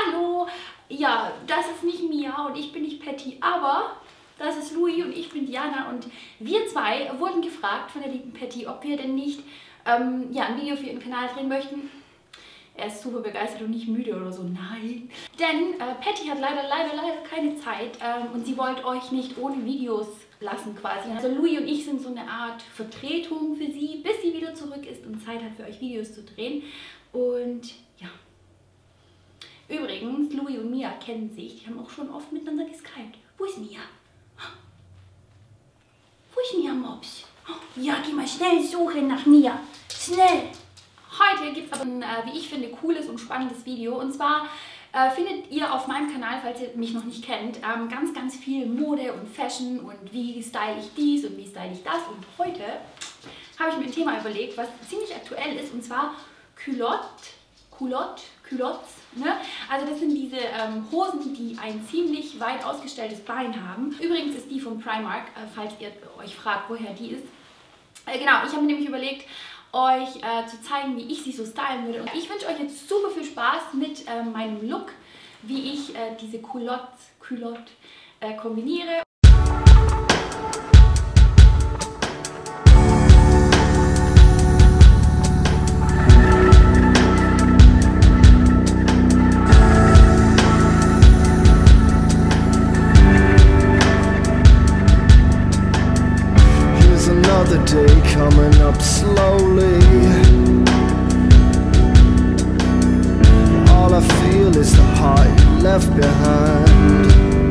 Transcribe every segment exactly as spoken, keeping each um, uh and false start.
Hallo! Ja, das ist nicht Mia und ich bin nicht Patty, aber das ist Louis und ich bin Diana und wir zwei wurden gefragt von der lieben Patty, ob wir denn nicht ähm, ja, ein Video für ihren Kanal drehen möchten. Er ist super begeistert und nicht müde oder so. Nein. Denn äh, Patty hat leider, leider, leider keine Zeit ähm, und sie wollte euch nicht ohne Videos lassen quasi. Also Louis und ich sind so eine Art Vertretung für sie, bis sie wieder zurück ist und Zeit hat für euch Videos zu drehen. Und ja. Übrigens, Louis und Mia kennen sich. Die haben auch schon oft miteinander geskypt. Wo ist Mia? Wo ist Mia Mops? Ja, geh mal schnell suchen nach Mia. Schnell! Heute gibt es aber ein, äh, wie ich finde, cooles und spannendes Video. Und zwar äh, findet ihr auf meinem Kanal, falls ihr mich noch nicht kennt, ähm, ganz, ganz viel Mode und Fashion und wie style ich dies und wie style ich das. Und heute habe ich mir ein Thema überlegt, was ziemlich aktuell ist, und zwar Culotte, Culotte, Culottes. Ne? Also das sind diese ähm, Hosen, die ein ziemlich weit ausgestelltes Bein haben. Übrigens ist die von Primark, äh, falls ihr euch fragt, woher die ist. Äh, genau, ich habe mir nämlich überlegt, euch äh, zu zeigen, wie ich sie so stylen würde. Und ich wünsche euch jetzt super viel Spaß mit äh, meinem Look, wie ich äh, diese Culotte, Culotte äh, kombiniere. Another day coming up slowly. All I feel is the heart you left behind.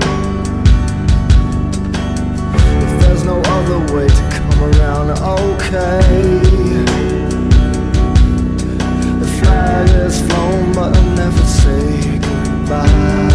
If there's no other way to come around, okay. The flag has flown, but I'll never say goodbye.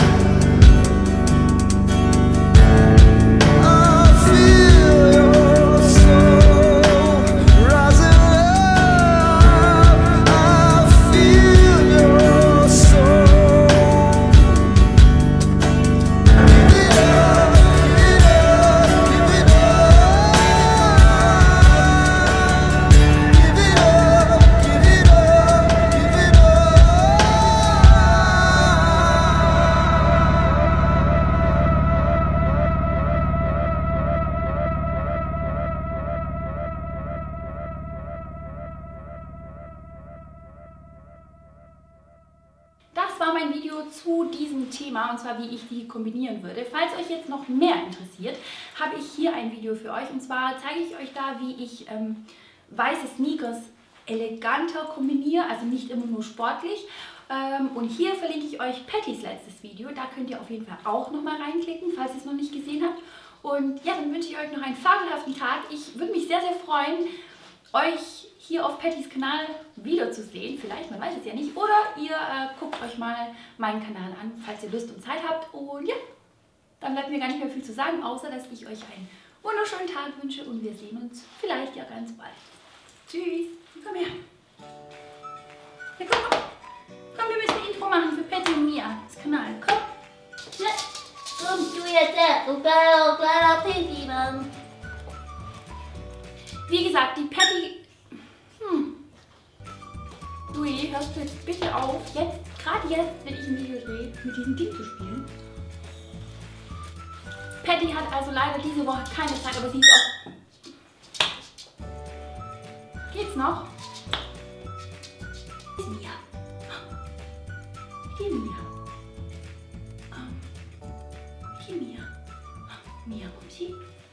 Das war mein Video zu diesem Thema, und zwar wie ich die kombinieren würde. Falls euch jetzt noch mehr interessiert, habe ich hier ein Video für euch, und zwar zeige ich euch da, wie ich ähm, weiße Sneakers eleganter kombiniere, also nicht immer nur sportlich. Ähm, und hier verlinke ich euch Pattys letztes Video, da könnt ihr auf jeden Fall auch nochmal reinklicken, falls ihr es noch nicht gesehen habt. Und ja, dann wünsche ich euch noch einen fabelhaften Tag. Ich würde mich sehr, sehr freuen, euch hier auf Pattys Kanal wiederzusehen. Vielleicht, man weiß es ja nicht. Oder ihr äh, guckt euch mal meinen Kanal an, falls ihr Lust und Zeit habt. Und ja, dann bleibt mir gar nicht mehr viel zu sagen, außer dass ich euch einen wunderschönen Tag wünsche und wir sehen uns vielleicht ja ganz bald. Tschüss. Komm her. Ja, komm, komm. Komm, wir müssen ein Intro machen für Patty und Mia. Das Kanal. Komm. Ja. Komm, du jetzt. Du kleiner, kleiner Pinky-Mann. Wie gesagt, die Patty... Hm. Louis, hörst du jetzt bitte auf, jetzt, gerade jetzt, wenn ich ein Video drehe, mit diesem Ding zu spielen? Patty hat also leider diese Woche keine Zeit, aber sie ist auch... Geht's noch? Ist Mia. Die Mia. Ähm, die Mia. Mia, Mupsi.